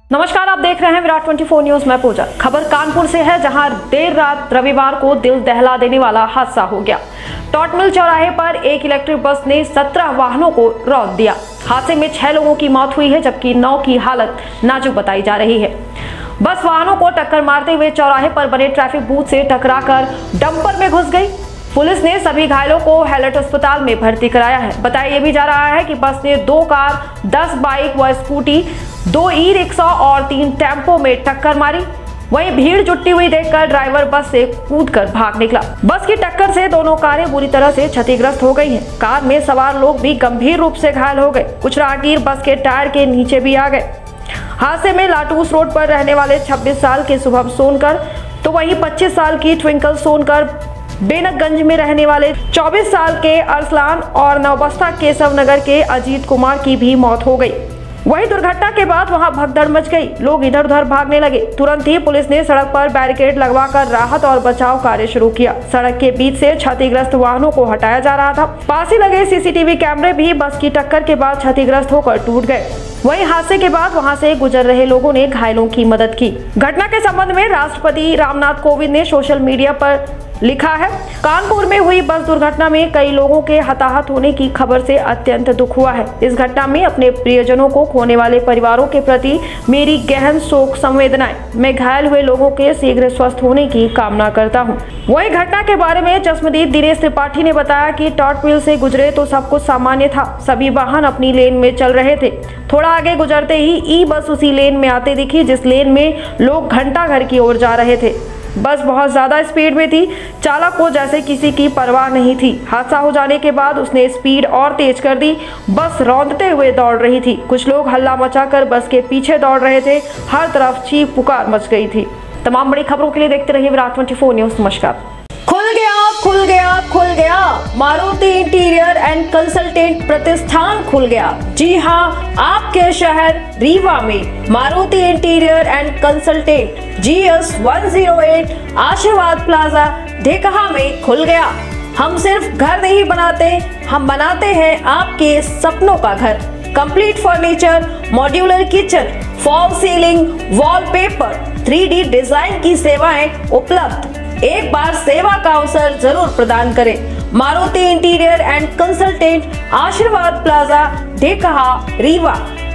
नमस्कार, आप देख रहे हैं विराट 24 न्यूज। मैं पूजा। खबर कानपुर से है, जहां देर रात रविवार को दिल दहला देने वाला हादसा हो गया। टॉट मिल चौराहे पर एक इलेक्ट्रिक बस ने 17 वाहनों को रौंद दिया। हादसे में 6 लोगों की मौत हुई है, जबकि 9 की हालत नाजुक बताई जा रही है। बस वाहनों को टक्कर मारते हुए चौराहे पर बने ट्रैफिक बूथ से टकराकर डंपर में घुस गई। पुलिस ने सभी घायलों को हैलट अस्पताल में भर्ती कराया है। बताया ये भी जा रहा है कि बस ने 2 कार, 10 बाइक व स्कूटी, 2 ई-रिक्शा और 3 टेम्पो में टक्कर मारी। वहीं भीड़ जुटी हुई देखकर ड्राइवर बस से कूदकर भाग निकला। बस की टक्कर से दोनों कारें बुरी तरह से क्षतिग्रस्त हो गई हैं। कार में सवार लोग भी गंभीर रूप से घायल हो गए। कुछ राहगीर बस के टायर के नीचे भी आ गए। हादसे में लाटूस रोड पर रहने वाले 26 साल के शुभम सोनकर, तो वहीं 25 साल की ट्विंकल सोनकर, बेनकगंज में रहने वाले 24 साल के अरसलान और नवबस्ता केशव नगर के अजीत कुमार की भी मौत हो गई। वहीं दुर्घटना के बाद वहां भगदड़ मच गई। लोग इधर उधर भागने लगे। तुरंत ही पुलिस ने सड़क पर बैरिकेड लगवाकर राहत और बचाव कार्य शुरू किया। सड़क के बीच से क्षतिग्रस्त वाहनों को हटाया जा रहा था। पास ही लगे सीसीटीवी कैमरे भी बस की टक्कर के बाद क्षतिग्रस्त होकर टूट गए। वहीं हादसे के बाद वहां से गुजर रहे लोगों ने घायलों की मदद की। घटना के संबंध में राष्ट्रपति रामनाथ कोविंद ने सोशल मीडिया पर लिखा है, कानपुर में हुई बस दुर्घटना में कई लोगों के हताहत होने की खबर से अत्यंत दुख हुआ है। इस घटना में अपने प्रियजनों को खोने वाले परिवारों के प्रति मेरी गहन शोक संवेदनाएं। मैं घायल हुए लोगों के शीघ्र स्वस्थ होने की कामना करता हूं। वही घटना के बारे में चश्मदीद दिनेश त्रिपाठी ने बताया कि टॉट मिल से गुजरे तो सब कुछ सामान्य था। सभी वाहन अपनी लेन में चल रहे थे। थोड़ा आगे गुजरते ही ई बस उसी लेन में आते दिखी, जिस लेन में लोग घंटाघर की ओर जा रहे थे। बस बहुत ज्यादा स्पीड में थी। चालक को जैसे किसी की परवाह नहीं थी। हादसा हो जाने के बाद उसने स्पीड और तेज कर दी। बस रौंदते हुए दौड़ रही थी। कुछ लोग हल्ला मचाकर बस के पीछे दौड़ रहे थे। हर तरफ चीख पुकार मच गई थी। तमाम बड़ी खबरों के लिए देखते रहिए विराट 24 न्यूज। नमस्कार। खुल गया खुल गया खुल गया, मारुति इंटीरियर एंड कंसल्टेंट प्रतिष्ठान खुल गया। जी हाँ, आपके शहर रीवा में Maruti interior and consultant GS 108 आशीर्वाद प्लाजा ढेकहा में खुल गया। हम सिर्फ घर नहीं बनाते, हम बनाते हैं आपके सपनों का घर। Complete furniture, modular kitchen, fall ceiling, wallpaper, 3D design की सेवाएं उपलब्ध। एक बार सेवा का अवसर जरूर प्रदान करें। Maruti interior and consultant Ashirwad plaza Dhekaha Rewa.